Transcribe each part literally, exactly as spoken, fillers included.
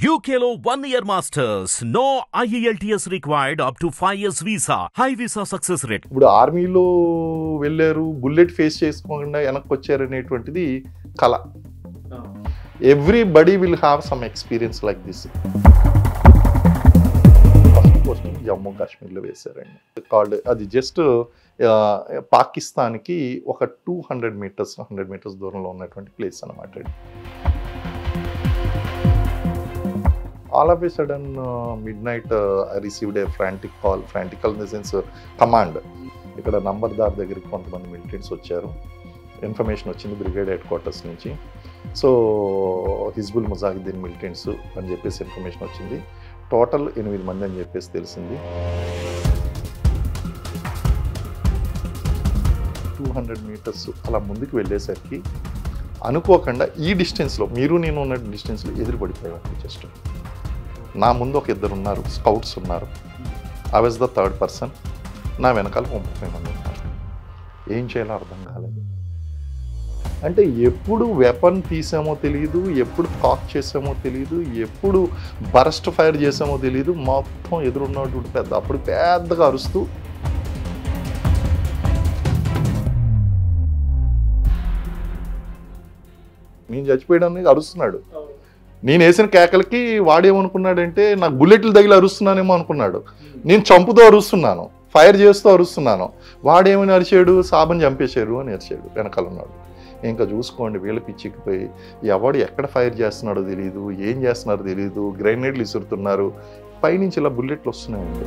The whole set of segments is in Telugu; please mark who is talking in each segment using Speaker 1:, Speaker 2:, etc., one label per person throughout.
Speaker 1: U K లో one year masters. No I E L T S required up to five years visa. High visa success rate.
Speaker 2: ఇప్పుడు ఆర్మీలో వెళ్ళారు, బుల్లెట్ ఫేస్ చేసుకోకుండా వెనక్కి వచ్చారనేటువంటిది కళ. Everybody will have some experience like this. First posting Jammu కాశ్మీర్లో వేశారండి. కాల్డ్ అది జస్ట్ పాకిస్తాన్కి ఒక two hundred meters hundred meters దూరంలో ఉన్నటువంటి ప్లేస్ అనమాట. All of a sudden, uh, midnight, uh, I received a frantic call. Frantic in the sense, uh, command. ఇక్కడ నంబర్దార్ దగ్గరికి కొంతమంది మిలిటెంట్స్ వచ్చారు. ఇన్ఫర్మేషన్ వచ్చింది బ్రిగేడ్ హెడ్ క్వార్టర్స్ నుంచి. సో హిజ్బుల్ ముజాహిద్దీన్ మిలిటెంట్స్ అని చెప్పేసి ఇన్ఫర్మేషన్ వచ్చింది. టోటల్ ఎనిమిది మంది అని చెప్పేసి తెలిసింది. టూ హండ్రెడ్ మీటర్స్ అలా ముందుకు వెళ్ళేసరికి అనుకోకుండా ఈ డిస్టెన్స్లో మీరు నేను ఉన్న డిస్టెన్స్లో ఎదురు పడిపోయాను. జస్ట్ నా ముందు ఒక ఇద్దరు ఉన్నారు, స్కౌట్స్ ఉన్నారు. I was the third person. నా వెనకాల ముప్పై మంది ఉన్నారు. ఏం చేయాలో అర్థం కాలేదు. అంటే ఎప్పుడు వెపన్ తీసామో తెలియదు, ఎప్పుడు కాక్ చేసామో తెలియదు, ఎప్పుడు బరస్ట్ ఫైర్ చేసామో తెలియదు. మొత్తం ఎదురున్నటువంటి పెద్ద అప్పుడు పెద్దగా అరుస్తూ నేను చచ్చిపోయడానికి అరుస్తున్నాడు. నేను వేసిన కేకలకి వాడేమనుకున్నాడంటే నాకు బుల్లెట్లు తగిలి అరుస్తున్నానేమో అనుకున్నాడు. నేను చంపుతూ అరుస్తున్నాను, ఫైర్ చేస్తూ అరుస్తున్నాను. వాడేమని అరిచాడు, సాబని చంపేశారు అని అరిచాడు వెనకాల ఉన్నాడు. ఇంకా చూసుకోండి, వీళ్ళ పిచ్చికిపోయి ఎవడు ఎక్కడ ఫైర్ చేస్తున్నాడో తెలియదు, ఏం చేస్తున్నారో తెలియదు. గ్రెనేడ్లు ఇసురుతున్నారు, పైనుంచి ఇలా బుల్లెట్లు వస్తున్నాయండి.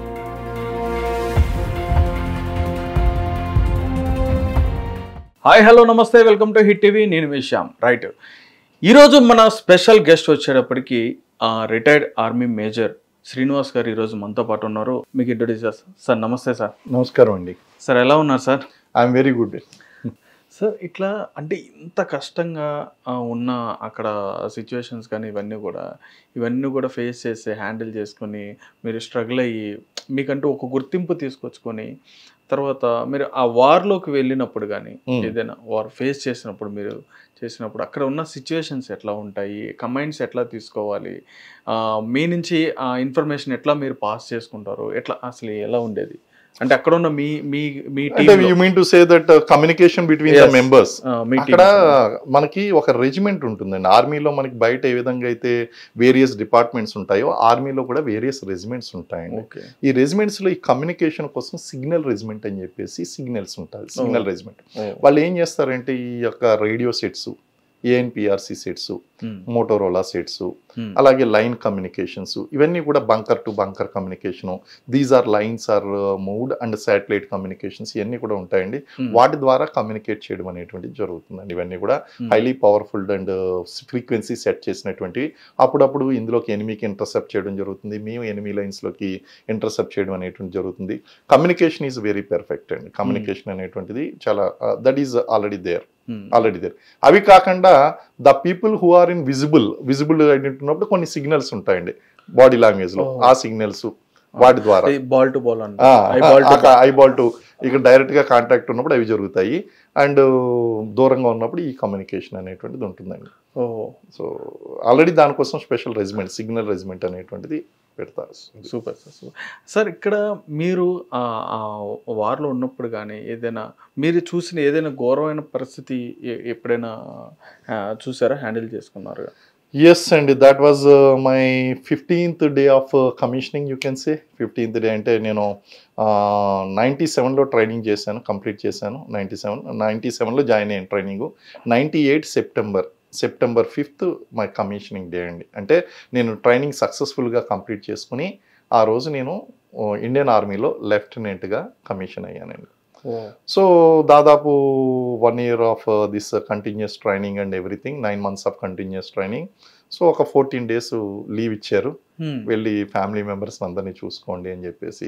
Speaker 3: హాయ్ హలో నమస్తే, వెల్కమ్ టు హిట్ టీవీ. నేను మీ శ్యామ్. రైట్, ఈరోజు మన స్పెషల్ గెస్ట్ వచ్చేటప్పటికి రిటైర్డ్ ఆర్మీ మేజర్ శ్రీనివాస్ గారు ఈరోజు మనతో పాటు ఉన్నారు. మీకు ఇంట్రొడ్యూస్ చేస్తాను సార్. నమస్తే సార్.
Speaker 2: నమస్కారం అండి
Speaker 3: సార్. ఎలా ఉన్నారు sir?
Speaker 2: I'm very good
Speaker 3: sir. ఇట్లా అంటే ఇంత కష్టంగా ఉన్న అక్కడ సిచ్యువేషన్స్ కానీ ఇవన్నీ కూడా ఇవన్నీ కూడా ఫేస్ చేసి హ్యాండిల్ చేసుకొని మీరు స్ట్రగుల్ అయ్యి మీకంటూ ఒక గుర్తింపు తీసుకొచ్చుకొని తర్వాత మీరు ఆ వార్లోకి వెళ్ళినప్పుడు కానీ ఏదైనా వార్ ఫేస్ చేసినప్పుడు మీరు చేసినప్పుడు అక్కడ ఉన్న సిచ్యువేషన్స్ ఎట్లా ఉంటాయి, కమాండ్స్ ఎట్లా తీసుకోవాలి, మీ నుంచి ఆ ఇన్ఫర్మేషన్ ఎట్లా మీరు పాస్ చేసుకుంటారు, ఎట్లా అసలు ఎలా ఉండేది అంటే అక్కడ ఉన్న మీ మీ మీ team
Speaker 2: you mean to say that communication between the members. అక్కడ మనకి ఒక రెజిమెంట్ ఉంటుందండి. ఆర్మీలో మనకి బయట ఏ విధంగా అయితే వేరియస్ డిపార్ట్మెంట్స్ ఉంటాయో ఆర్మీలో కూడా వేరియస్ రెజిమెంట్స్ ఉంటాయండి. ఈ రెజిమెంట్స్ లో ఈ కమ్యూనికేషన్ కోసం సిగ్నల్ రెజిమెంట్ అని చెప్పేసి సిగ్నల్స్ ఉంటాయి. సిగ్నల్ రెజిమెంట్ వాళ్ళు ఏం చేస్తారంటే ఈ యొక్క radio sets, ANPRC sets, Motorola sets, అలాగే లైన్ కమ్యూనికేషన్స్, ఇవన్నీ కూడా bunker to bunker communication, these are lines are moved and satellite communications ఇవన్నీ కూడా ఉంటాయండి. వాటి ద్వారా కమ్యూనికేట్ చేయడం అనేటువంటిది జరుగుతుందండి. ఇవన్నీ కూడా highly powerful and frequency set చేసినటువంటివి. అప్పుడప్పుడు ఇందులోకి ఎనిమికి ఇంటర్సెప్ట్ చేయడం జరుగుతుంది, మేము ఎనిమి లైన్స్లోకి ఇంటర్సెప్ట్ చేయడం అనేటువంటి జరుగుతుంది. కమ్యూనికేషన్ ఈజ్ వెరీ పెర్ఫెక్ట్ అండి. కమ్యూనికేషన్ అనేటువంటిది చాలా that is already there already there అవి కాకుండా the people who are in visible visible identity ఉన్నప్పుడు కొన్ని సిగ్నల్స్ ఉంటాయండి బాడీ లాంగ్వేజ్ లో. ఆ సిగ్నల్స్ వాటి ద్వారా
Speaker 3: ball to ball
Speaker 2: I ball to ఇక్కడ డైరెక్ట్ గా కాంటాక్ట్ ఉన్నప్పుడు అవి జరుగుతాయి. అండ్ దూరంగా ఉన్నప్పుడు ఈ కమ్యూనికేషన్ అనేటువంటిది ఉంటుందండి. సో ఆల్రెడీ దానికోసం స్పెషల్ రెజిమెంట్ సిగ్నల్ రెజిమెంట్ అనేటువంటిది పెడతారు.
Speaker 3: Super sir. Super sir. ఇక్కడ మీరు వార్లో ఉన్నప్పుడు కానీ ఏదైనా మీరు చూసిన ఏదైనా ఘోరమైన పరిస్థితి ఎప్పుడైనా చూసారా, హ్యాండిల్ చేసుకున్నారు?
Speaker 2: ఎస్ అండి, that was my fifteenth day of commissioning you can say. Fifteenth day అంటే నేను నైంటీ సెవెన్లో ట్రైనింగ్ చేశాను, కంప్లీట్ చేశాను. నైంటీ సెవెన్ నైంటీ సెవెన్లో జాయిన్ అయ్యాను training. Ninety eight September September fifth my commissioning day అండి. అంటే నేను ట్రైనింగ్ సక్సెస్ఫుల్గా కంప్లీట్ చేసుకుని ఆ రోజు నేను ఇండియన్ ఆర్మీలో లెఫ్టినెంట్గా కమిషన్ అయ్యానండి. సో దాదాపు one year of this continuous training and everything, nine months of continuous training. So ఒక ఫోర్టీన్ డేస్ లీవ్ ఇచ్చారు, వెళ్ళి ఫ్యామిలీ మెంబర్స్ అందరినీ చూసుకోండి అని చెప్పేసి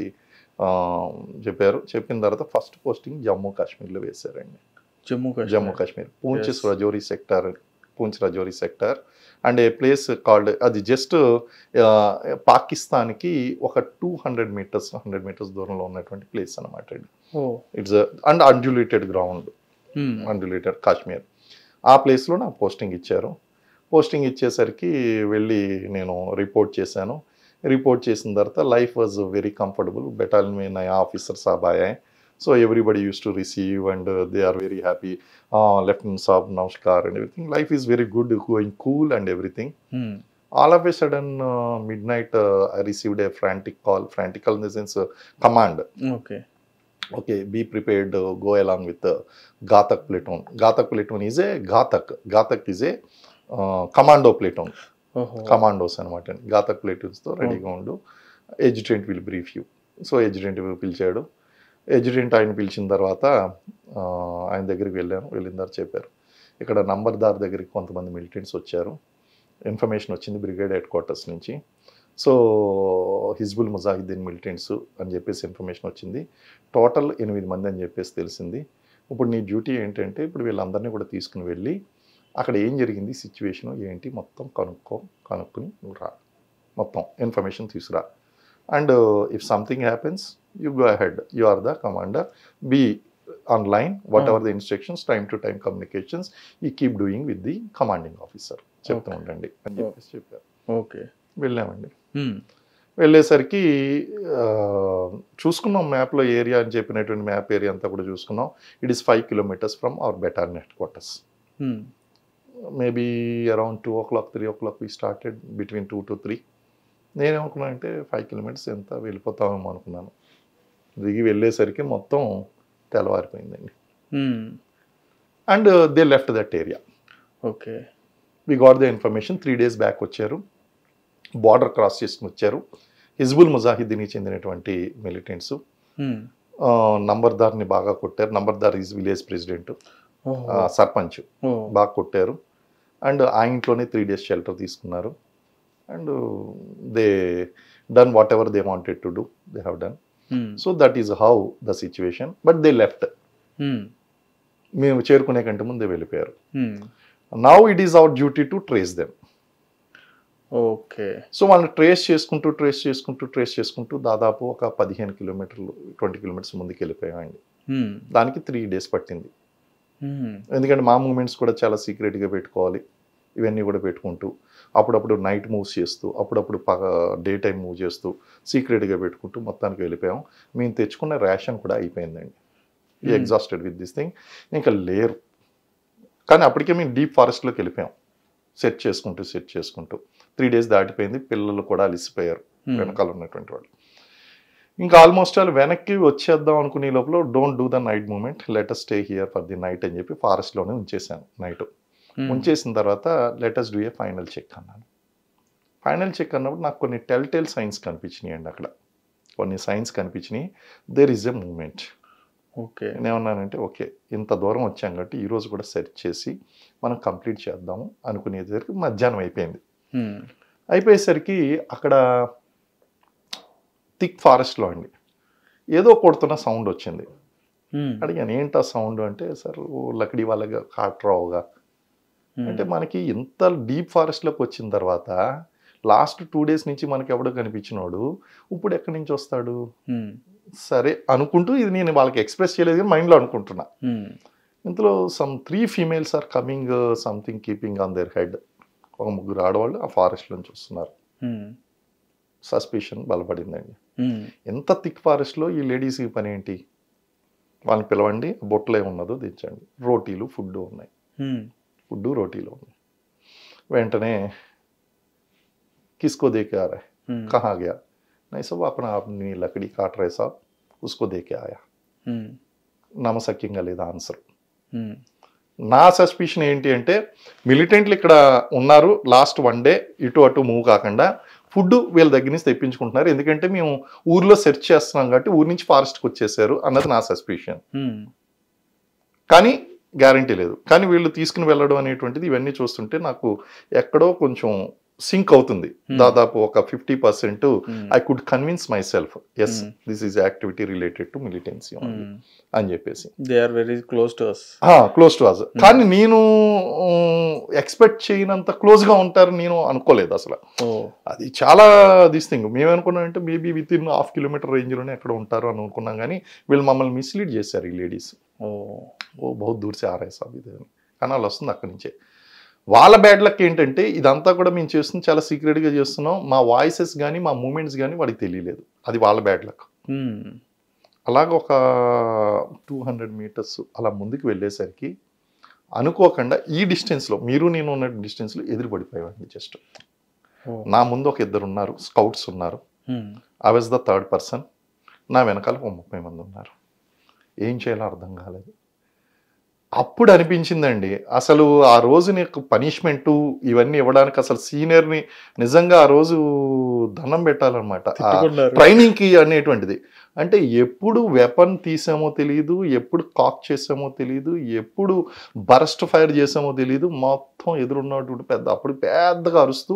Speaker 2: చెప్పారు. చెప్పిన తర్వాత ఫస్ట్ పోస్టింగ్ జమ్మూ కాశ్మీర్లో వేశారండి.
Speaker 3: Jammu
Speaker 2: Jammu Kashmir Poonch Rajouri sector Poonch Rajouri sector and a place called అది జస్ట్ పాకిస్తాన్కి ఒక two hundred meters hundred meters దూరంలో ఉన్నటువంటి ప్లేస్ అనమాట అండి. It's and undulated ground, undulated Kashmir. ఆ ప్లేస్లో నాకు పోస్టింగ్ ఇచ్చారు. పోస్టింగ్ ఇచ్చేసరికి వెళ్ళి నేను రిపోర్ట్ చేశాను. రిపోర్ట్ చేసిన తర్వాత life was very comfortable. Battalion में नया ऑफिसर साहब आए हैं, so everybody used to receive and uh, they are very happy. Ah, Lieutenant साहब नमस्कार and everything. Life is very good, going cool and everything.
Speaker 3: Hmm.
Speaker 2: All of a sudden, uh, midnight, uh, I received a frantic call. Frantic call in the sense uh, command.
Speaker 3: Okay.
Speaker 2: Okay, be prepared. Uh, go along with the Ghatak platoon. Ghatak platoon is a Ghatak. Ghatak is a uh, commando platoon.
Speaker 3: ఓహో.
Speaker 2: కమాండోస్ అనమాట. ఘాతక్ ప్లేటూన్స్తో రెడీగా ఉండు, adjutant will brief you. So adjutant పిలిచాడు. ఎడ్యుటెంట్ ఆయన పిలిచిన తర్వాత ఆయన దగ్గరికి వెళ్ళాను. వెళ్ళిన తర్వాత చెప్పారు, ఇక్కడ నంబర్దార్ దగ్గరికి కొంతమంది మిలిటెంట్స్ వచ్చారు, ఇన్ఫర్మేషన్ వచ్చింది బ్రిగేడ్ హెడ్ క్వార్టర్స్ నుంచి. సో హిజ్బుల్ ముజాహిద్దీన్ మిలిటెంట్స్ అని చెప్పేసి ఇన్ఫర్మేషన్ వచ్చింది. టోటల్ ఎనిమిది మంది అని చెప్పేసి తెలిసింది. ఇప్పుడు నీ డ్యూటీ ఏంటంటే ఇప్పుడు వీళ్ళందరినీ కూడా తీసుకుని వెళ్ళి అక్కడ ఏం జరిగింది, సిచ్యువేషను ఏంటి మొత్తం కనుక్కో, కనుక్కుని నువ్వు రా, మొత్తం ఇన్ఫర్మేషన్ తీసుకురా. And if something happens you go ahead, you are the commander, be online, whatever the instructions, time to time communications ఈ keep doing with the commanding officer, చెప్తూ ఉండండి అని చెప్పేసి చెప్పారు.
Speaker 3: ఓకే,
Speaker 2: వెళ్ళామండి. వెళ్ళేసరికి చూసుకున్నాం మ్యాప్లో ఏరియా అని చెప్పినటువంటి మ్యాప్ ఏరియా అంతా కూడా చూసుకున్నాం. It is five kilometers from our battalion head quarters. Maybe around two o'clock three o'clock we started, between two to three. నేనేమనుకున్నాను అంటే ఫైవ్ కిలోమీటర్స్ ఎంత వెళ్ళిపోతామేమో అనుకున్నాను. దిగి వెళ్ళేసరికి మొత్తం తెల్లవారిపోయిందండి. And they left that area.
Speaker 3: Okay,
Speaker 2: we got the information. Three days back వచ్చారు, బార్డర్ క్రాస్ చేసుకుని వచ్చారు. హిజ్బుల్ ముజాహిద్దీన్కి చెందినటువంటి మిలిటెంట్స్ నంబర్దార్ని బాగా కొట్టారు. Numberdar is village president, sarpanch, బాగా కొట్టారు. అండ్ ఆ ఇంట్లోనే త్రీ డేస్ షెల్టర్ తీసుకున్నారు. And they done whatever they wanted to do, they have done. So that is how the situation. But they left. మేము చేరుకునే కంటే ముందే వెళ్ళిపోయారు. Now it is our duty to trace them.
Speaker 3: Okay,
Speaker 2: so వాళ్ళని ట్రేస్ చేసుకుంటూ ట్రేస్ చేసుకుంటూ ట్రేస్ చేసుకుంటూ దాదాపు ఒక పదిహేను కిలోమీటర్లు ట్వంటీ కిలోమీటర్స్ ముందుకు వెళ్ళిపోయామండి. దానికి త్రీ డేస్ పట్టింది. ఎందుకంటే మా మూమెంట్స్ కూడా చాలా సీక్రెట్గా పెట్టుకోవాలి. ఇవన్నీ కూడా పెట్టుకుంటూ అప్పుడప్పుడు నైట్ మూవ్స్ చేస్తూ అప్పుడప్పుడు డే టైం మూవ్ చేస్తూ సీక్రెట్గా పెట్టుకుంటూ మొత్తానికి వెళ్ళిపోయాం. మేము తెచ్చుకున్న రేషన్ కూడా అయిపోయిందండి. ఈ ఎగ్జాస్టెడ్ విత్ దిస్ థింగ్. ఇంకా లేరు. కానీ అప్పటికే మేము డీప్ ఫారెస్ట్లోకి వెళ్ళిపోయాం, సెట్ చేసుకుంటూ సెట్ చేసుకుంటూ. త్రీ డేస్ దాటిపోయింది, పిల్లలు కూడా అలిసిపోయారు వెనకాల ఉన్నటువంటి వాళ్ళు. ఇంకా ఆల్మోస్ట్ ఆల్ వెనక్కి వచ్చేద్దాం అనుకునే లోపల don't do the night moment, let us stay here for the night అని చెప్పి ఫారెస్ట్లోనే ఉంచేసాను నైట్. ఉంచేసిన తర్వాత let us do a final check అన్నాను. ఫైనల్ చెక్ అన్నప్పుడు నాకు కొన్ని టెల్ టెల్ సైన్స్ కనిపించినాయి అండి. అక్కడ కొన్ని సైన్స్ కనిపించినాయి. There is a moment.
Speaker 3: Okay,
Speaker 2: నేనేమన్నానంటే ఓకే ఇంత దూరం వచ్చాం కాబట్టి ఈరోజు కూడా సెర్చ్ చేసి మనం కంప్లీట్ చేద్దాము అనుకునేసరికి మధ్యాహ్నం అయిపోయింది. అయిపోయేసరికి అక్కడ థిక్ ఫారెస్ట్లో అండి ఏదో కొడుతున్న సౌండ్ వచ్చింది. అడిగాను ఏంటా సౌండ్ అంటే, సార్ లకడీ వాళ్ళగా కాట్రావుగా అంటే. మనకి ఇంత డీప్ ఫారెస్ట్లోకి వచ్చిన తర్వాత లాస్ట్ టూ డేస్ నుంచి మనకి ఎవడో కనిపించినోడు ఇప్పుడు ఎక్కడి నుంచి వస్తాడు? సరే అనుకుంటూ ఇది నేను వాళ్ళకి ఎక్స్ప్రెస్ చేయలేదు కానీ మైండ్లో అనుకుంటున్నా. ఇందులో some three females are coming something keeping on their head. ఒక ముగ్గురు ఆడవాళ్ళు ఆ ఫారెస్ట్ నుంచి వస్తున్నారు. సస్పిషన్ బలపడిందండి. ఎంత థిక్ ఫారెస్ట్లో ఈ లేడీస్కి పని ఏంటి? వాళ్ళని పిలవండి, బొట్టలో ఉన్నదో దించండి, రోటీలు ఫుడ్ ఉన్నాయి, ఫుడ్ రోటీలు ఉన్నాయి. వెంటనే किसको दे के आ रहा है, कहाँ गया? नहीं सब अपना अपनी लकड़ी काट रहे साहब, उसको दे के आया. నమ్మసక్యంగా లేదా ఆన్సర్. నా సస్పిషన్ ఏంటి అంటే మిలిటెంట్లు ఇక్కడ ఉన్నారు, లాస్ట్ వన్ డే ఇటు అటు మూవ్ కాకుండా ఫుడ్ వీళ్ళ దగ్గర నుంచి తెప్పించుకుంటున్నారు. ఎందుకంటే మేము ఊర్లో సెర్చ్ చేస్తున్నాం కాబట్టి ఊరి నుంచి ఫారెస్ట్కి వచ్చేసారు అన్నది నా సస్పిషన్. కానీ గ్యారంటీ లేదు. కానీ వీళ్ళు తీసుకుని వెళ్ళడం అనేటువంటిది ఇవన్నీ చూస్తుంటే నాకు ఎక్కడో కొంచెం సింక్ అవుతుంది. దాదాపు ఒక fifty percent I could convince myself as this is activity related to militancy అని చెప్పేసి.
Speaker 3: They are very close to us.
Speaker 2: Close to us. కానీ నేను ఎక్స్పెక్ట్ చేయనంత క్లోజ్ గా ఉంటారు నేను అనుకోలేదు అసలు. అది చాలా దిస్ థింగ్. మేము అనుకున్నాం అంటే maybe within half kilometer range లోనే ఎక్కడ ఉంటారు అని అనుకున్నాం. కానీ వీళ్ళు మమ్మల్ని మిస్లీడ్ చేశారు ఈ లేడీస్. ఓ బహుత్ దూర్ సే ఆ రహే సాబ్ ఇది కానీ వాళ్ళు వస్తుంది అక్కడి నుంచే. వాళ్ళ బ్యాడ్ లక్ ఏంటంటే ఇదంతా కూడా మేము చేస్తుంది చాలా సీక్రెట్గా చేస్తున్నాం, మా వాయిసెస్ కానీ మా మూమెంట్స్ కానీ వాడికి తెలియలేదు, అది వాళ్ళ బ్యాడ్ లక్. అలాగ ఒక టూ హండ్రెడ్ మీటర్స్ అలా ముందుకు వెళ్ళేసరికి అనుకోకుండా ఈ డిస్టెన్స్లో మీరు నేను ఉన్న డిస్టెన్స్లో ఎదురు పడిపోయామండి. జస్ట్ నా ముందు ఒక ఇద్దరు ఉన్నారు, స్కౌట్స్ ఉన్నారు, I was the third person, నా వెనకాల ఒక ముప్పై మంది ఉన్నారు. ఏం చేయాలో అర్థం కాలేదు. అప్పుడు అనిపించిందండి అసలు ఆ రోజు నీకు పనిష్మెంటు ఇవన్నీ ఇవ్వడానికి అసలు సీనియర్ని నిజంగా ఆ రోజు దండం పెట్టాలన్నమాట ట్రైనింగ్కి అనేటువంటిది. అంటే ఎప్పుడు వెపన్ తీసామో తెలియదు, ఎప్పుడు కాక్ చేసామో తెలియదు, ఎప్పుడు బరస్ట్ ఫైర్ చేసామో తెలియదు, మొత్తం ఎదురున్నటువంటి పెద్ద అప్పుడు పెద్దగా అరుస్తూ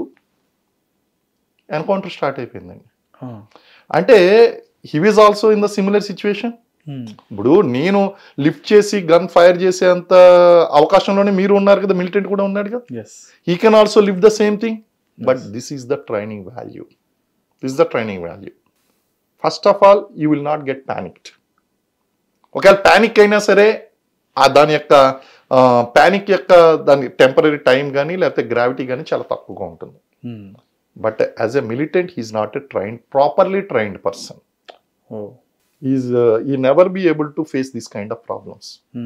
Speaker 2: ఎన్కౌంటర్ స్టార్ట్ అయిపోయిందండి. అంటే he was also in the similar situation. ఇప్పుడు నేను లిఫ్ట్ చేసి గన్ ఫైర్ చేసేంత అవకాశంలోనే మీరు ఉన్నారు కదా, మిలిటెంట్ కూడా ఉన్నాడు కదా, he can also live the same thing. But this is the training value, this the training value. First of all you will not get panicked. ఒకవేళ ప్యానిక్ అయినా సరే ఆ దాని యొక్క ప్యానిక్ యొక్క దాని టెంపరీ టైం కానీ లేకపోతే గ్రావిటీ కానీ చాలా తక్కువగా ఉంటుంది. But as a militant he's not a trained properly trained person. Is he never be able to face this kind of problems.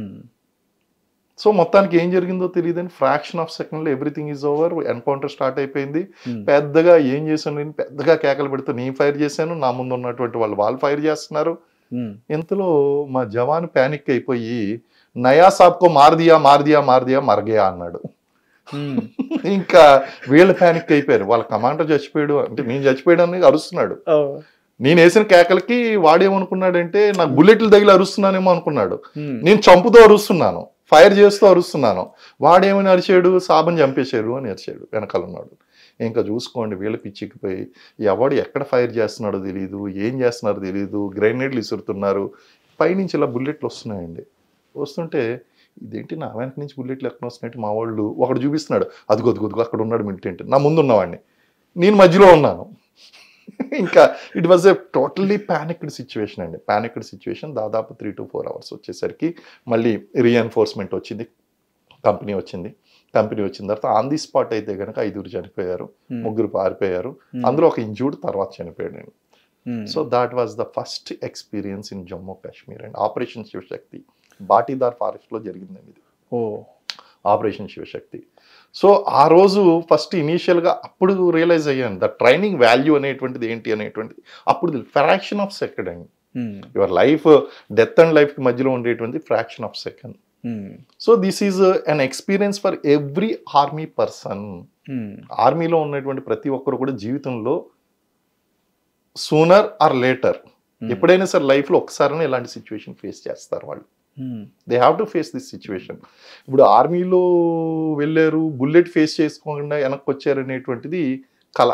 Speaker 2: So మొత్తానికి ఏం జరిగిందో తెలియదని ఫ్రాక్షన్ ఆఫ్ సెకండ్లో everything is over, encounter start అయిపోయింది. పెద్దగా ఏం చేశాను నేను, పెద్దగా కేకలు పెడుతూ నేను ఫైర్ చేశాను, నా ముందు ఉన్నటువంటి వాళ్ళు వాళ్ళు ఫైర్ చేస్తున్నారు. ఇంతలో మా జవాన్ ప్యానిక్ అయిపోయి నయా సాబ్కో మార్దియా మార్దియా మార్దియా మర్గయా అన్నాడు. ఇంకా వీళ్ళు ప్యానిక్ అయిపోయారు, వాళ్ళ కమాండర్ చచ్చిపోయాడు అంటే నేను చచ్చిపోయాడు అని అరుస్తున్నాడు. నేను వేసిన కేకలకి వాడేమనుకున్నాడంటే నాకు బుల్లెట్లు తగిలి అరుస్తున్నానేమో అనుకున్నాడు. నేను చంపుతూ అరుస్తున్నాను, ఫైర్ చేస్తూ అరుస్తున్నాను, వాడేమని అరిచాడు, సాబని చంపేశాడు అని అరిచాడు వెనకాల ఉన్నాడు. ఇంకా చూసుకోండి వీళ్ళ పిచ్చికిపోయి ఎవడు ఎక్కడ ఫైర్ చేస్తున్నాడో తెలియదు, ఏం చేస్తున్నారో తెలియదు, గ్రెనేడ్లు ఇసురుతున్నారు, పైనుంచి ఇలా బుల్లెట్లు వస్తున్నాయండి. వస్తుంటే ఇదేంటి నా వెనక నుంచి బుల్లెట్లు ఎక్కడ వస్తున్నాయంటే మా వాళ్ళు ఒకడు చూపిస్తున్నాడు, అదిగో అదిగొద్దుగో అక్కడ ఉన్నాడు మిలిటెంట్, నా ముందు ఉన్నవాడిని, నేను మధ్యలో ఉన్నాను. ఇంకా it was a totally panicked situation అండి. ప్యానిక్డ్ సిచ్యువేషన్ దాదాపు త్రీ టు ఫోర్ అవర్స్ వచ్చేసరికి మళ్ళీ రీఎన్ఫోర్స్మెంట్ వచ్చింది, కంపెనీ వచ్చింది. కంపెనీ వచ్చిన తర్వాత ఆన్ ది స్పాట్ అయితే కనుక ఐదుగురు చనిపోయారు, ముగ్గురు పారిపోయారు, అందులో ఒక ఇంజూర్డ్ తర్వాత చనిపోయాడు. So that was the first experience in Jammu Kashmir and operation Shivashakti Batidar ఫారెస్ట్లో జరిగిందండి ఇది. ఓ ఆపరేషన్ శివశక్తి. సో ఆ రోజు ఫస్ట్ ఇనీషియల్గా అప్పుడు రియలైజ్ అయ్యాను ద ట్రైనింగ్ వాల్యూ అనేటువంటిది ఏంటి అనేటువంటిది. అప్పుడు ఫ్రాక్షన్ ఆఫ్ సెకండ్ అండి, యువర్ లైఫ్ డెత్ అండ్ లైఫ్కి మధ్యలో ఉండేటువంటి fraction of second. So this is an experience for every army person. ఆర్మీలో ఉన్నటువంటి ప్రతి ఒక్కరు కూడా జీవితంలో సూనర్ ఆర్ లేటర్ ఎప్పుడైనా సరే లైఫ్లో ఒకసారైనా ఇలాంటి సిచ్యువేషన్ ఫేస్ చేస్తారు వాళ్ళు. They have to face this situation. ఇప్పుడు ఆర్మీలో వెళ్ళారు, బుల్లెట్ ఫేస్ చేసుకోకుండా వెనక్కి వచ్చారు అనేటువంటిది కళ.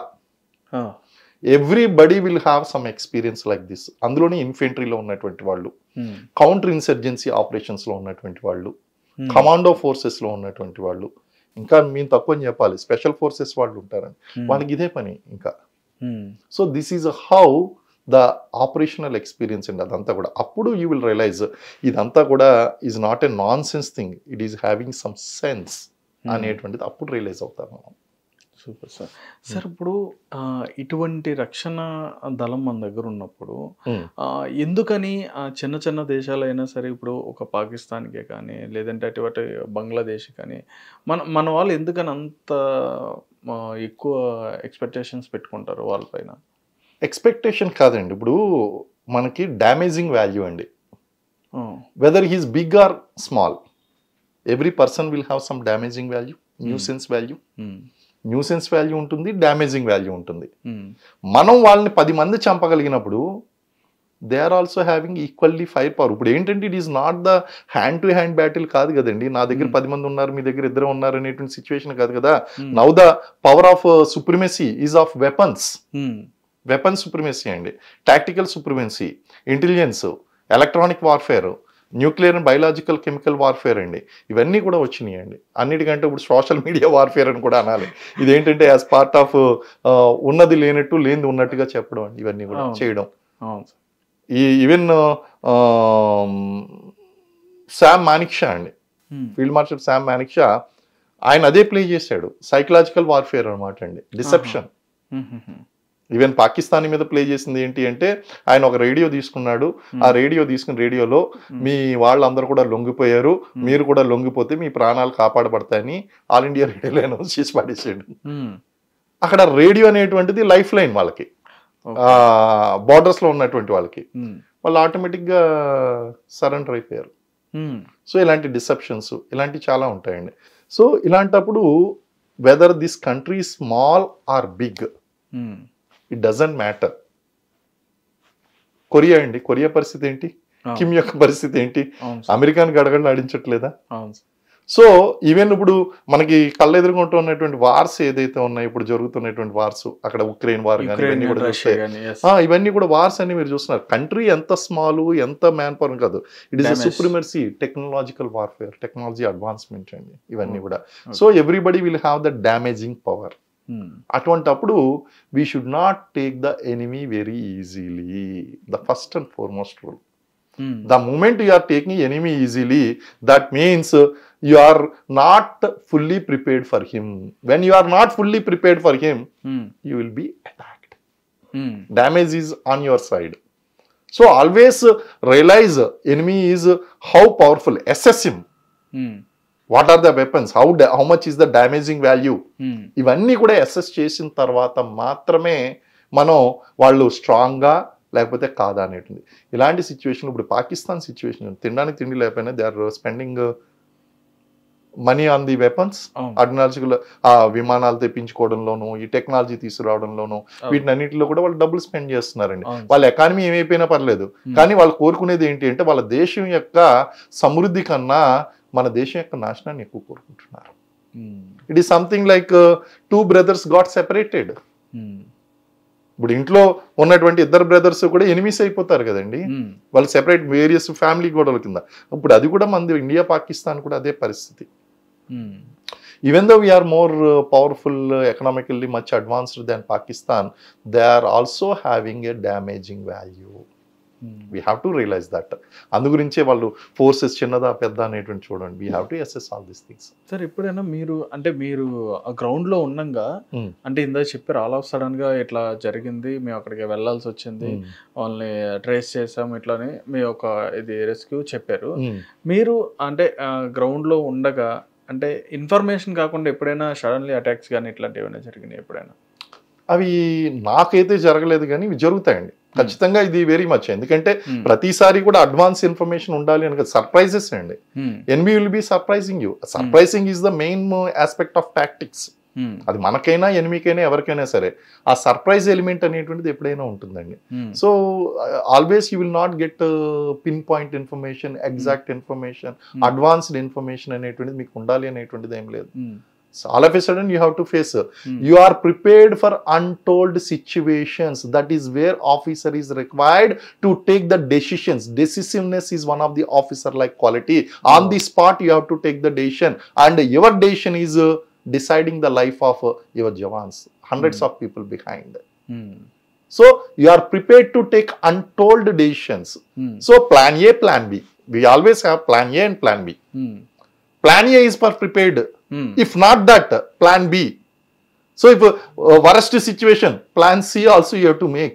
Speaker 2: Everybody will have some experience like this. అందులోనే ఇన్ఫెంట్రీలో ఉన్నటువంటి వాళ్ళు, కౌంటర్ ఇన్సర్జెన్సీ ఆపరేషన్స్లో ఉన్నటువంటి వాళ్ళు, కమాండో ఫోర్సెస్లో ఉన్నటువంటి వాళ్ళు, ఇంకా మేము తక్కువ అని చెప్పాలి స్పెషల్ ఫోర్సెస్ వాళ్ళు ఉంటారని, వాళ్ళకి ఇదే పని ఇంకా. So this is how the operational experience అండి అదంతా కూడా. అప్పుడు యూ విల్ రియలైజ్ ఇదంతా కూడా is not a nonsense thing, it is having some sense అనేటువంటిది అప్పుడు రియలైజ్ అవుతారు మనం.
Speaker 3: Super sir. సార్ ఇప్పుడు ఇటువంటి రక్షణ దళం మన దగ్గర ఉన్నప్పుడు ఎందుకని చిన్న చిన్న దేశాలైనా సరే ఇప్పుడు ఒక పాకిస్తాన్కే కానీ లేదంటే అటువంటి బంగ్లాదేశ్ కానీ మన మన వాళ్ళు ఎందుకని అంత ఎక్కువ ఎక్స్పెక్టేషన్స్ పెట్టుకుంటారు వాళ్ళపైన?
Speaker 2: ఎక్స్పెక్టేషన్ కాదండి, ఇప్పుడు మనకి డ్యామేజింగ్ వాల్యూ అండి. Whether he's big or small, every person will have some damaging value, nuisance value. Nuisance value ఉంటుంది, డ్యామేజింగ్ వాల్యూ ఉంటుంది. మనం వాళ్ళని పది మంది చంపగలిగినప్పుడు they are also having equally fire power. ఇప్పుడు ఏంటంటే it is not the hand to hand battle కాదు కదండి, నా దగ్గర పది మంది ఉన్నారు మీ దగ్గర ఇద్దరు ఉన్నారు అనేటువంటి సిచ్యువేషన్ కాదు కదా. Now the power of supremacy is of weapons. Weapon supremacy అండి, tactical supremacy, intelligence, electronic warfare, nuclear and biological chemical warfare అండి, ఇవన్నీ కూడా వచ్చినాయి అండి. అన్నిటికంటే ఇప్పుడు సోషల్ మీడియా వార్ఫేర్ అని కూడా అనాలి. ఇదేంటంటే యాజ్ పార్ట్ ఆఫ్ ఉన్నది లేనట్టు లేనిది ఉన్నట్టుగా చెప్పడం అండి, ఇవన్నీ కూడా చేయడం. ఈ ఈవెన్ శామ్ మానిక్షా అండి, ఫీల్డ్ మార్షల్ శామ్ మానిక్షా ఆయన అదే ప్లే చేశాడు, సైకలాజికల్ వార్ఫేర్ అనమాట అండి, డిసెప్షన్. ఈవెన్ పాకిస్తాన్ మీద ప్లే చేసింది ఏంటి అంటే, ఆయన ఒక రేడియో తీసుకున్నాడు, ఆ రేడియో తీసుకున్న రేడియోలో మీ వాళ్ళందరూ కూడా లొంగిపోయారు, మీరు కూడా లొంగిపోతే మీ ప్రాణాలు కాపాడబడతాయని ఆల్ ఇండియా రేడియోలో అనౌన్స్ చేసి పడేసాడు. అక్కడ రేడియో అనేటువంటిది లైఫ్ లైన్ వాళ్ళకి, బార్డర్స్ లో ఉన్నటువంటి వాళ్ళకి, వాళ్ళు ఆటోమేటిక్ గా సరెండర్ అయిపోయారు. సో ఇలాంటి డిసెప్షన్స్ ఇలాంటివి చాలా ఉంటాయండి. సో ఇలాంటప్పుడు whether this country small or big, it doesn't matter. Korea అండి, కొరియా పరిస్థితి ఏంటి, కిమ్ యొక్క పరిస్థితి ఏంటి, అమెరికాని గడగడలు ఆడించట్లేదా? సో ఈవెన్ ఇప్పుడు మనకి కళ్ళ ఎదురుకుంటూ ఉన్నటువంటి వార్స్ ఏదైతే ఉన్నాయి, ఇప్పుడు జరుగుతున్నటువంటి వార్స్, అక్కడ ఉక్రెయిన్ వార్ కానీ ఇవన్నీ కూడా చూస్తే ఇవన్నీ కూడా వార్స్ అని మీరు చూస్తున్నారు. కంట్రీ ఎంత స్మాల్, ఎంత మ్యాన్ పవర్ కాదు, it is supremacy, technological warfare, technology advancement అండి ఇవన్నీ కూడా. So everybody will have the damaging power. అటువంటప్పుడు we should not take the enemy very easily, the first and foremost rule. The moment you are taking enemy easily, that means you are not fully prepared for him. When you are not fully prepared for him, hmm. you will be attacked. Hmm. Damage is on your side. So always realize enemy is how powerful. Assess him. Hmm. What are the weapons? How how much is the damaging value? ఇవన్నీ కూడా అసెస్ చేసిన తర్వాత మాత్రమే మనం వాళ్ళు స్ట్రాంగ్గా లేకపోతే కాదా అనేటుంది. ఇలాంటి సిచ్యువేషన్ ఇప్పుడు పాకిస్తాన్ సిచ్యువేషన్, తినడానికి తిండి లేకపోయినా they are spending money on the weapons, technological ఆ విమానాలు తెప్పించుకోవడంలోను, ఈ టెక్నాలజీ తీసుకురావడంలోను, వీటినన్నింటిలో కూడా వాళ్ళు డబ్బులు స్పెండ్ చేస్తున్నారండి. వాళ్ళ ఎకానమీ ఏమైపోయినా పర్లేదు, కానీ వాళ్ళు కోరుకునేది ఏంటి అంటే వాళ్ళ దేశం యొక్క సమృద్ధి కన్నా మన దేశం యొక్క నాశనాన్ని ఎక్కువ కోరుకుంటున్నారు. It is something like two brothers got separated. ఇప్పుడు ఇంట్లో ఉన్నటువంటి ఇద్దరు బ్రదర్స్ కూడా ఎనిమీస్ అయిపోతారు కదండి, వాళ్ళు సెపరేట్ వేరియస్ ఫ్యామిలీ గొడవల కింద. ఇప్పుడు అది కూడా మన ఇండియా పాకిస్తాన్ కూడా అదే పరిస్థితి. Even though we are more powerful, economically much advanced than Pakistan, they are also having a damaging value. We have to realize that. అందు గురించే వాళ్ళు ఫోర్సెస్ చిన్నదా పెద్ద అనేటువంటి చూడండి. We have to assess all these things.
Speaker 3: Sir ఎప్పుడైనా మీరు అంటే మీరు గ్రౌండ్ లో ఉన్నాగా, అంటే ఇందా చెప్పారు ఆల్ ఆఫ్ సడన్ గా ఇట్లా జరిగింది, మేము అక్కడికి వెళ్ళాల్సి వచ్చింది, వాళ్ళని ట్రేస్ చేసాం ఇట్లానే మీ ఒక ఇది రెస్క్యూ చెప్పారు. మీరు అంటే గ్రౌండ్ లో ఉండగా అంటే ఇన్ఫర్మేషన్ కాకుండా ఎప్పుడైనా సడన్లీ అటాక్స్ కానీ ఇట్లాంటివి ఏమైనా జరిగినాయి ఎప్పుడైనా?
Speaker 2: అవి నాకైతే జరగలేదు, కానీ ఇవి జరుగుతాయండి ఖచ్చితంగా. ఇది వెరీ మచ్, ఎందుకంటే ప్రతిసారి కూడా అడ్వాన్స్ ఇన్ఫర్మేషన్ ఉండాలి అని సర్ప్రైజెస్ అండి. Enemy will be surprising you. Surprising is the main aspect of tactics. అది మనకైనా ఎనిమికైనా ఎవరికైనా సరే ఆ సర్ప్రైజ్ ఎలిమెంట్ అనేటువంటిది ఎప్పుడైనా ఉంటుందండి. So always you will not get pinpoint information, exact information, advanced information అనేటువంటిది మీకు ఉండాలి అనేటువంటిది ఏం లేదు. So all of a sudden you have to face, hmm. you are prepared for untold situations. That is where officer is required to take the decisions. Decisiveness is one of the officer like quality. Hmm. On the spot you have to take the decision, and your decision is uh, deciding the life of uh, your jawans, hundreds hmm. of people behind. Hmm. So you are prepared to take untold decisions. Hmm. So plan A, plan B. We always have plan A and plan B. Hmm. Plan A is for prepared. Hmm. If not that, plan B. So if uh, worst situation, plan C also you have to make.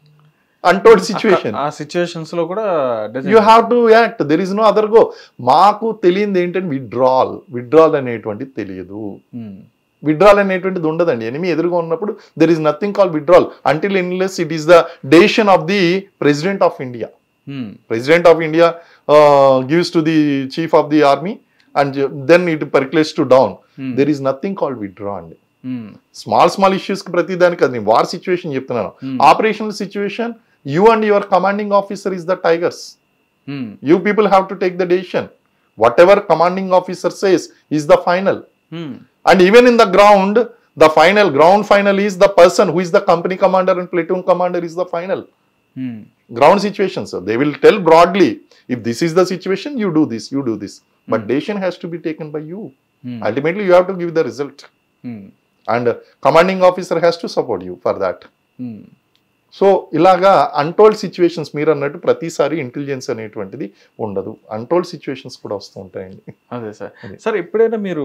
Speaker 2: Untold situation.
Speaker 3: ఆ సిచ్యువేషన్స్ లో కూడా
Speaker 2: you have to act. There is no other go. మాకు తెలియంది ఏంటంటే విత్డ్రాల్. విత్డ్రాల్ అనేటువంటిది తెలియదు. విత్డ్రాల్ అనేటువంటిది ఉండదండి. ఎనిమి ఎదురుగా ఉన్నప్పుడు there is nothing called withdrawal until unless it is the decision of the President of India. Hmm. President of India uh, gives to the Chief of the Army, and then it percolates to down. Hmm. There is nothing called withdraw అండి. స్మాల్ స్మాల్ ఇష్యూస్ కి ప్రతి దానికి అది వార్ సిచ్యువేషన్ చెప్తున్నాను. Operational situation, you and your commanding officer is the tigers. You people have to take the decision. Whatever commanding officer says is the final. And even in the ground, the final ground final is the person who is the company commander and platoon commander is the final. Ground situations, they will tell broadly, if this is the situation, you do this, you do this. But hmm. decision has to be taken by you. Hmm. Ultimately, you have to give the result. Hmm. And uh, commanding officer has to support you for that. Hmm. So ఇలాగా అన్టోల్డ్ సిచ్యువేషన్స్ మీరు అన్నట్టు ప్రతిసారి ఇంటెలిజెన్స్ అనేటువంటిది ఉండదు, అన్టోల్డ్ సిచ్యువేషన్స్ కూడా వస్తూ ఉంటాయండి.
Speaker 3: అదే సార్. సార్ ఎప్పుడైనా మీరు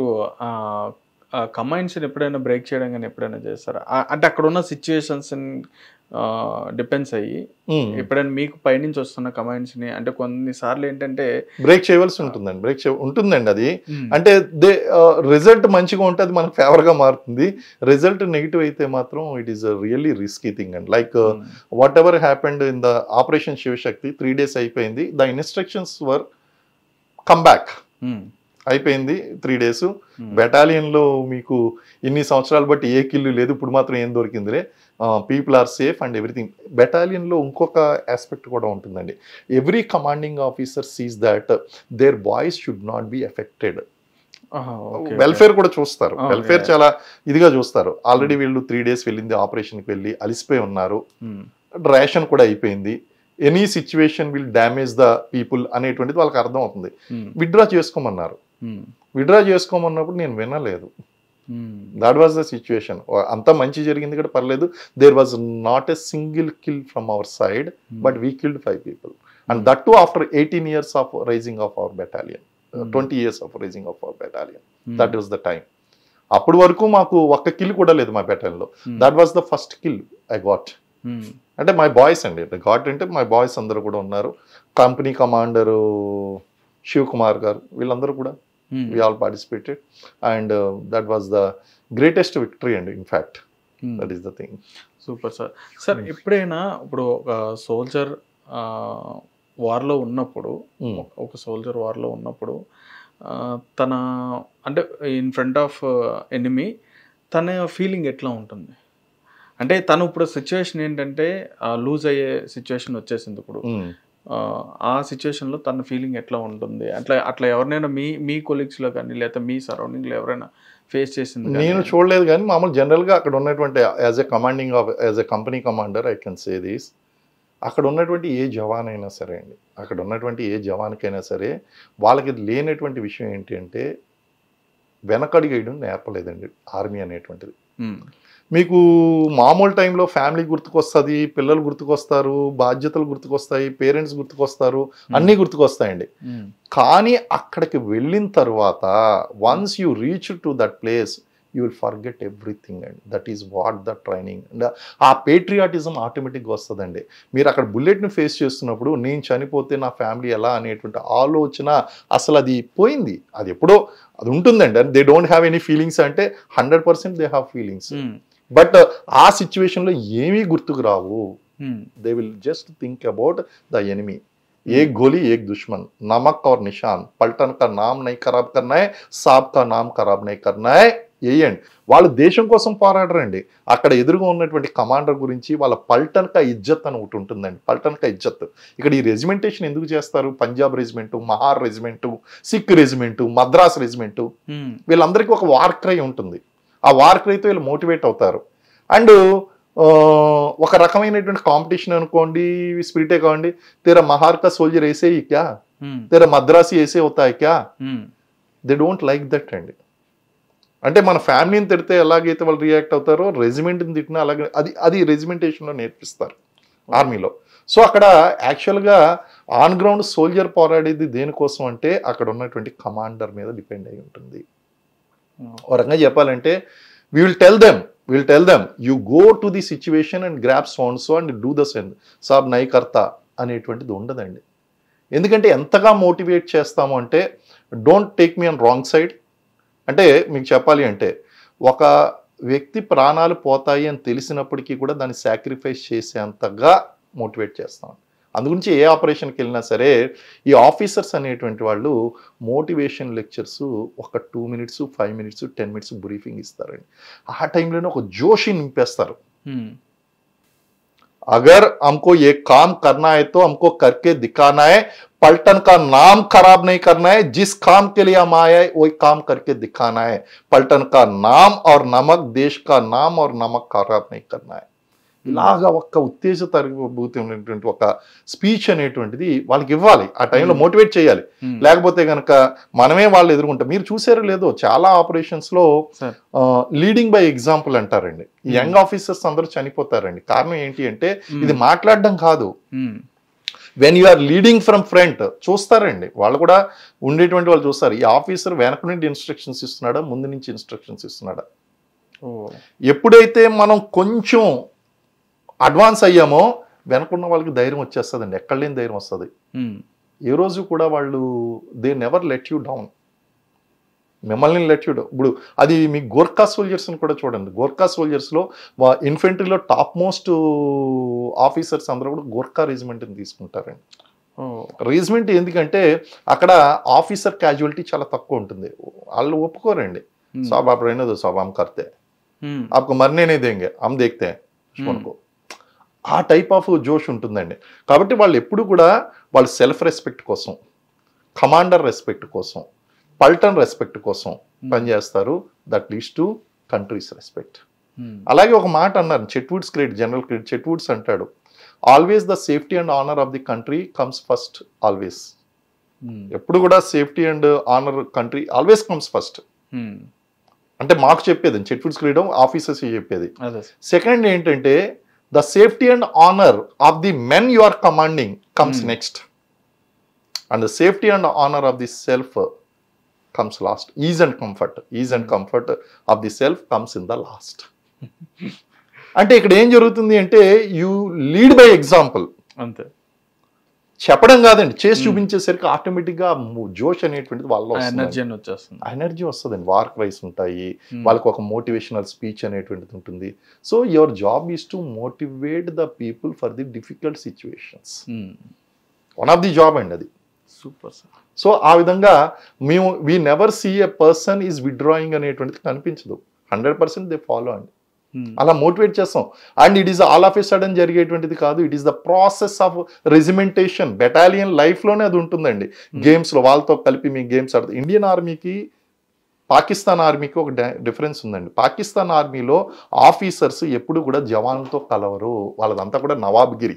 Speaker 3: కమాండ్స్ని ఎప్పుడైనా బ్రేక్ చేయడం కానీ ఎప్పుడైనా చేస్తారా? అంటే అక్కడ ఉన్న సిచ్యువేషన్స్ డిపెండ్స్ అయ్యి ఎప్పుడైనా మీకు పైనుంచి వస్తున్న కమాండ్స్ని అంటే కొన్నిసార్లు ఏంటంటే
Speaker 2: బ్రేక్ చేయవలసి ఉంటుందండి, బ్రేక్ చే ఉంటుందండి అది. అంటే దే రిజల్ట్ మంచిగా ఉంటే అది మనకు ఫేవర్గా మారుతుంది, రిజల్ట్ నెగిటివ్ అయితే మాత్రం it is a really risky thing and like whatever happened in the operation Shivshakti three days అయిపోయింది, the instructions were come back అయిపోయింది త్రీ డేస్. బెటాలియన్లో మీకు ఇన్ని సంవత్సరాలు బట్టి ఏ కిల్లు లేదు, ఇప్పుడు మాత్రం ఏం దొరికిందిలే, people are safe and everything. బెటాలియన్లో ఇంకొక ఆస్పెక్ట్ కూడా ఉంటుందండి, every commanding officer sees that their boys should not be affected. Welfare కూడా చూస్తారు, వెల్ఫేర్ చాలా ఇదిగా చూస్తారు. ఆల్రెడీ వీళ్ళు త్రీ డేస్ వెళ్ళింది ఆపరేషన్కి వెళ్ళి అలిసిపోయి ఉన్నారు, రేషన్ కూడా అయిపోయింది, any situation will damage the people అనేటువంటిది వాళ్ళకి అర్థం అవుతుంది. విత్డ్రా చేసుకోమన్నారు, విత్డ్రా చేసుకోమన్నప్పుడు నేను వినలేదు. That was the situation. అంతా మంచి జరిగింది కూడా పర్లేదు, there was not a single kill from our side, but we killed five people and that too after eighteen years of raising of our battalion, twenty years of raising of our battalion. That was the time. అప్పటి వరకు మాకు ఒక్క కిల్ కూడా లేదు మా బెటాలియన్లో. That was the first kill I got. అంటే మై బాయ్స్ అండి, గాట్ అంటే మై బాయ్స్ అందరూ కూడా ఉన్నారు, కంపెనీ కమాండరు శివ్ కుమార్ గారు వీళ్ళందరూ కూడా we all participated and uh, that was the greatest victory and in fact hmm. that is the thing.
Speaker 3: Super sir. Sir hmm. ఎప్పుడైనా ఇప్పుడు ఒక సోల్జర్ వార్లో ఉన్నప్పుడు ఒక సోల్జర్ వార్లో ఉన్నప్పుడు తన అంటే ఇన్ ఫ్రంట్ ఆఫ్ ఎనిమీ తన ఫీలింగ్ ఎట్లా ఉంటుంది? అంటే తను ఇప్పుడు సిచ్యువేషన్ ఏంటంటే లూజ్ అయ్యే సిచ్యువేషన్ వచ్చేసింది ఇప్పుడు, ఆ సిచ్యువేషన్లో తన ఫీలింగ్ ఎట్లా ఉంటుంది? అట్లా అట్లా ఎవరినైనా మీ మీ కొలీగ్స్లో కానీ లేకపోతే మీ సరౌండింగ్లో ఎవరైనా ఫేస్ చేసింది?
Speaker 2: నేను చూడలేదు కానీ మామూలు జనరల్గా అక్కడ ఉన్నటువంటి as a commanding of as a company commander I can say this, అక్కడ ఉన్నటువంటి ఏ జవాన్ అయినా సరే అండి, అక్కడ ఉన్నటువంటి ఏ జవాన్కైనా సరే వాళ్ళకి లేనటువంటి విషయం ఏంటి అంటే వెనకడిగేయడం నేర్పలేదండి ఆర్మీ అనేటువంటిది. మీకు మామూలు టైంలో ఫ్యామిలీ గుర్తుకొస్తుంది, పిల్లలు గుర్తుకొస్తారు, బాధ్యతలు గుర్తుకొస్తాయి, పేరెంట్స్ గుర్తుకొస్తారు, అన్నీ గుర్తుకొస్తాయండి. కానీ అక్కడికి వెళ్ళిన తర్వాత once you reach to that place you will forget everything and that is what the training. And ఆ పేట్రియాటిజం ఆటోమేటిక్గా వస్తుందండి. మీరు అక్కడ బుల్లెట్ని ఫేస్ చేస్తున్నప్పుడు నేను చనిపోతే నా ఫ్యామిలీ ఎలా అనేటువంటి ఆలోచన అసలు అది పోయింది. అది ఎప్పుడో అది ఉంటుందండి, and they don't have any feelings అంటే hundred percent they have feelings. But ఆ సిచ్యువేషన్లో ఏమీ గుర్తుకు రావు. They will just think about the enemy. एक गोली एक दुश्मन, नमक और निशान, पलटन का नाम नहीं खराब करना है, साहब का नाम खराब नहीं करना है. ఏయండి వాళ్ళు దేశం కోసం పోరాడరండి. అక్కడ ఎదురుగా ఉన్నటువంటి కమాండర్ గురించి వాళ్ళ పల్టన్ కా ఇజ్జత్ అని ఒకటి ఉంటుందండి, పల్టన్ కా ఇజ్జత్. ఇక్కడ ఈ రెజిమెంటేషన్ ఎందుకు చేస్తారు? Punjab regiment, Mahar regiment, Sikh regiment, Madras regiment, వీళ్ళందరికీ ఒక వార్ క్రై ఉంటుంది. ఆ వార్ క్రైతో వీళ్ళు మోటివేట్ అవుతారు. అండ్ ఒక రకమైనటువంటి కాంపిటీషన్ అనుకోండి, స్పిరిటే కావండి, తెర మహార్ కా సోల్జర్ వేసే క్యా, తెర మద్రాసి వేసే అవుతాయి క్యా, దే డోంట్ లైక్ దట్ అండి. అంటే మన ఫ్యామిలీని తిడితే ఎలాగైతే వాళ్ళు రియాక్ట్ అవుతారో రెజిమెంట్ని తిట్టినా అలాగే అది అది రెజిమెంటేషన్లో నేర్పిస్తారు ఆర్మీలో. సో అక్కడ యాక్చువల్గా ఆన్ గ్రౌండ్ సోల్జర్ పోరాడేది దేనికోసం అంటే అక్కడ ఉన్నటువంటి కమాండర్ మీద డిపెండ్ అయి ఉంటుంది. ఒక రకంగా చెప్పాలంటే we will tell them we will tell them you go to the situation and grab zone so and do the సెన్ సాబ్ నై కర్తా అనేటువంటిది ఉండదండి. ఎందుకంటే ఎంతగా మోటివేట్ చేస్తాము అంటే don't take me on wrong side. అంటే మీకు చెప్పాలి అంటే ఒక వ్యక్తి ప్రాణాలు పోతాయి అని తెలిసినప్పటికీ కూడా దాన్ని సాక్రిఫైస్ చేసేంతగా మోటివేట్ చేస్తాం. అందుగురించి ఏ ఆపరేషన్కి వెళ్ళినా సరే ఈ ఆఫీసర్స్ అనేటువంటి వాళ్ళు మోటివేషన్ లెక్చర్స్ ఒక two minutes five minutes ten minutes briefing ఇస్తారండి. ఆ టైంలోనే ఒక జోషి నింపేస్తారు. अगर हमको ये काम करना है तो हमको करके दिखाना है, पलटन का नाम खराब नहीं करना है, जिस काम के लिए हम आए वही काम करके दिखाना है. पलटन का नाम और नमक, देश का नाम और नमक खराब नहीं करना है. ఇలాగా ఒక ఉత్తేజతరభూతమైనటువంటి ఒక స్పీచ్ అనేటువంటిది వాళ్ళకి ఇవ్వాలి, ఆ టైంలో మోటివేట్ చేయాలి. లేకపోతే కనుక మనమే వాళ్ళు ఎదుర్కొంటాం. మీరు చూసారో లేదో చాలా ఆపరేషన్స్ లో లీడింగ్ బై ఎగ్జాంపుల్ అంటారండి. యంగ్ ఆఫీసర్స్ అందరూ చనిపోతారండి. కారణం ఏంటి అంటే ఇది మాట్లాడడం కాదు, when you are leading from front చూస్తారండి, వాళ్ళు కూడా ఉండేటువంటి వాళ్ళు చూస్తారు ఈ ఆఫీసర్ వెనక నుండి ఇన్స్ట్రక్షన్స్ ఇస్తున్నాడా ముందు నుంచి ఇన్స్ట్రక్షన్స్ ఇస్తున్నాడా. ఎప్పుడైతే మనం కొంచెం అడ్వాన్స్ అయ్యామో వెనకున్న వాళ్ళకి ధైర్యం వచ్చేస్తుందండి, ఎక్కడ లేని ధైర్యం వస్తుంది. ఏ రోజు కూడా వాళ్ళు they never let you down, మిమ్మల్ని లెట్ యూ డౌన్. ఇప్పుడు అది మీ గోర్ఖా సోల్జర్స్ని కూడా చూడండి, గోర్ఖా సోల్జర్స్లో ఇన్ఫెంట్రీలో టాప్ మోస్ట్ ఆఫీసర్స్ అందరూ కూడా గోర్ఖా రెజిమెంట్ని తీసుకుంటారండి. రెజిమెంట్ ఎందుకంటే అక్కడ ఆఫీసర్ క్యాజువాలిటీ చాలా తక్కువ ఉంటుంది, వాళ్ళు ఒప్పుకోరండి. సాబ్ आप रहने दो साहब हम करते हैं, आपको मरने नहीं देंगे हम देखते हैं उनको, ఆ టైప్ ఆఫ్ జోష్ ఉంటుందండి. కాబట్టి వాళ్ళు ఎప్పుడు కూడా వాళ్ళు సెల్ఫ్ రెస్పెక్ట్ కోసం, కమాండర్ రెస్పెక్ట్ కోసం, పల్టన్ రెస్పెక్ట్ కోసం పనిచేస్తారు. That leads to country's respect. అలాగే ఒక మాట అన్నారు Chetwode's credit, general credit Chetwode's అంటాడు, always the safety and honour of the country comes first always. ఎప్పుడు కూడా safety and honour country always comes first అంటే మాకు చెప్పేది చెట్వుడ్స్ క్రెడిట్ ఆఫీసర్స్ చెప్పేది. సెకండ్ ఏంటంటే the safety and honour of the men you are commanding comes next, and the safety and honour of the self comes last. Ease and comfort, ease and comfort of the self comes in the last. అంటే ఇక్కడ ఏం జరుగుతుంది అంటే యూ లీడ్ బై ఎగ్జాంపుల్, అంతే చెప్పడం కాదండి, చేసి చూపించేసరికి ఆటోమేటిక్గా జోష్ అనేటువంటిది వాళ్ళలో ఎనర్జీ వచ్చేస్తుంది, ఎనర్జీ వస్తుందండి. వార్క్ వైస్ ఉంటాయి, వాళ్ళకి ఒక మోటివేషనల్ స్పీచ్ అనేటువంటిది ఉంటుంది. So your job is to motivate the people for the difficult situations. One of the job అండి అది. Super sir. సో ఆ విధంగా మేము we never see a person is withdrawing అనేటువంటిది కనిపించదు, హండ్రెడ్ పర్సెంట్ దే ఫాలో అండి. అలా మోటివేట్ చేస్తాం. And it is all of a sudden జరిగేటువంటిది కాదు, it is the process of regimentation. Battalion లైఫ్లోనే అది ఉంటుందండి. గేమ్స్లో వాళ్ళతో కలిపి మీ గేమ్స్ ఆడుతుంది. ఇండియన్ ఆర్మీకి పాకిస్తాన్ ఆర్మీకి ఒక డిఫరెన్స్ ఉందండి. పాకిస్తాన్ ఆర్మీలో ఆఫీసర్స్ ఎప్పుడు కూడా జవాన్లతో కలవరు, వాళ్ళదంతా కూడా నవాబ్గిరి.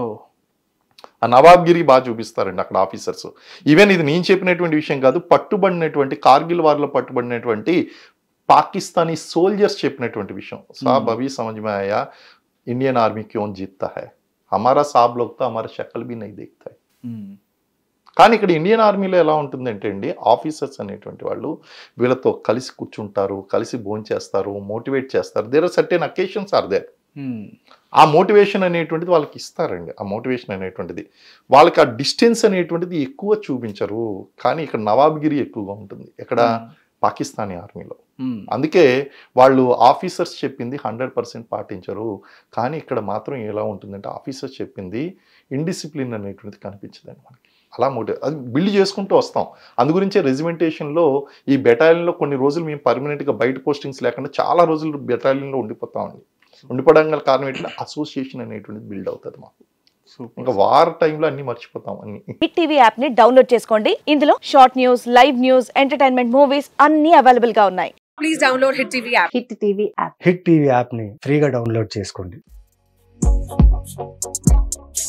Speaker 2: ఆ నవాబ్గిరి బాగా చూపిస్తారండి అక్కడ ఆఫీసర్స్. ఈవెన్ ఇది నేను చెప్పినటువంటి విషయం కాదు, పట్టుబడినటువంటి కార్గిల్ వార్లో పట్టుబడినటువంటి పాకిస్తానీ సోల్జర్స్ చెప్పినటువంటి విషయం. సాబ్ అభి సమజ్ మే ఆయా ఇండియన్ ఆర్మీ క్యోं జీతా హై, హమారా సాబ్ లోగ్ తో హమారా షక్ల్ భీ నహీ దేఖ్తా హై. కానీ ఇక్కడ ఇండియన్ ఆర్మీలో ఎలా ఉంటుందంటే అండి, ఆఫీసర్స్ అనేటువంటి వాళ్ళు వీళ్ళతో కలిసి కూర్చుంటారు, కలిసి భోంచేస్తారు, మోటివేట్ చేస్తారు. There are certain occasions are there. ఆ మోటివేషన్ అనేటువంటిది వాళ్ళకి ఇస్తారండి. ఆ మోటివేషన్ అనేటువంటిది వాళ్ళకి ఆ డిస్టెన్స్ అనేటువంటిది ఎక్కువ చూపించరు. కానీ ఇక్కడ నవాబ్గిరి ఎక్కువగా ఉంటుంది ఇక్కడ పాకిస్తానీ ఆర్మీలో. అందుకే వాళ్ళు ఆఫీసర్స్ చెప్పింది హండ్రెడ్ పర్సెంట్ పాటించరు. కానీ ఇక్కడ మాత్రం ఎలా ఉంటుందంటే ఆఫీసర్స్ చెప్పింది ఇండిసిప్లిన్ అనేటువంటిది కనిపించదండి మనకి. అలా మోటివ్ అది బిల్డ్ చేసుకుంటూ వస్తాం. అందుగురించే రెజిమెంటేషన్లో ఈ బెటాలియన్లో కొన్ని రోజులు మేము పర్మనెంట్గా బయట పోస్టింగ్స్ లేకుండా చాలా రోజులు బెటాలియన్లో ఉండిపోతామండి. ఉండిపోవడం గల కారణం ఏంటంటే అసోసియేషన్ అనేటువంటిది బిల్డ్ అవుతుంది మాకు. ఇంకా వార్ టైంలో అన్ని మర్చిపోతాం అన్ని. హిట్ టీవీ యాప్ ని డౌన్లోడ్ చేసుకోండి. ఇందులో short news, live news, entertainment movies అన్ని అవైలబుల్ గా ఉన్నాయి. Please download Hit TV app. Hit TV app Hit TV app ని ఫ్రీగా డౌన్లోడ్ చేసుకోండి.